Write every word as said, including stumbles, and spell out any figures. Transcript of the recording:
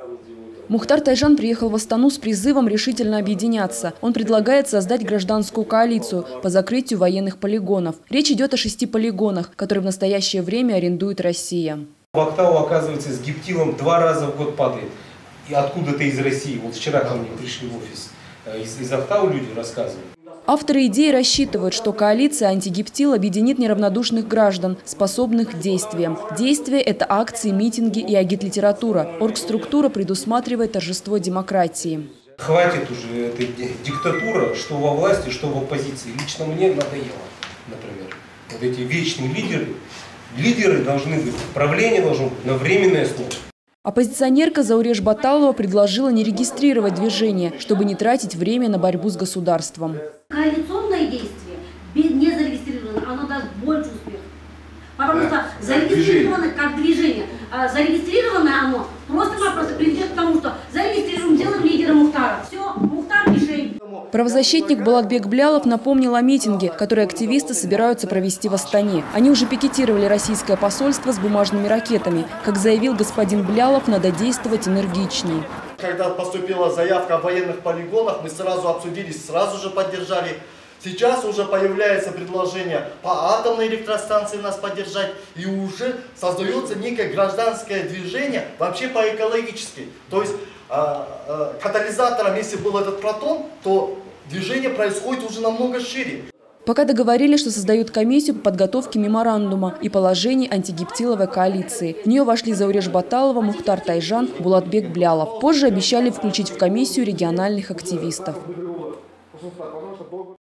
Мухтар Тайжан приехал в Астану с призывом решительно объединяться. Он предлагает создать гражданскую коалицию по закрытию военных полигонов. Речь идет о шести полигонах, которые в настоящее время арендует Россия. В Актау, оказывается, с гептилом два раза в год падает. И откуда-то из России. Вот вчера ко мне пришли в офис. Из, из Актау люди рассказывают. Авторы идеи рассчитывают, что коалиция «Антигептил» объединит неравнодушных граждан, способных к действиям. Действия – это акции, митинги и агитлитература. Оргструктура предусматривает торжество демократии. Хватит уже этой диктатуры, что во власти, что в оппозиции. Лично мне надоело, например. Вот эти вечные лидеры. Лидеры должны быть, правление должно быть на временной основе. Оппозиционерка Зауреш Баталова предложила не регистрировать движение, чтобы не тратить время на борьбу с государством. Коалиционное действие, не зарегистрированное, оно даст больше успеха. Потому что зарегистрированное как движение, а зарегистрированное оно просто-напросто приведет к тому, что зарегистрируем, делаем лидера Мухтара. Все, Мухтар решение. Правозащитник Булатбек Блялов напомнил о митинге, который активисты собираются провести в Астане. Они уже пикетировали российское посольство с бумажными ракетами. Как заявил господин Блялов, надо действовать энергичнее. Когда поступила заявка о военных полигонах, мы сразу обсудили, сразу же поддержали. Сейчас уже появляется предложение по атомной электростанции нас поддержать. И уже создается некое гражданское движение вообще по-экологически. То есть э, э, катализатором, если был этот протон, то движение происходит уже намного шире. Пока договорились, что создают комиссию по подготовке меморандума и положений антигептиловой коалиции. В нее вошли Зауреш Баталова, Мухтар Тайжан, Булатбек Блялов. Позже обещали включить в комиссию региональных активистов.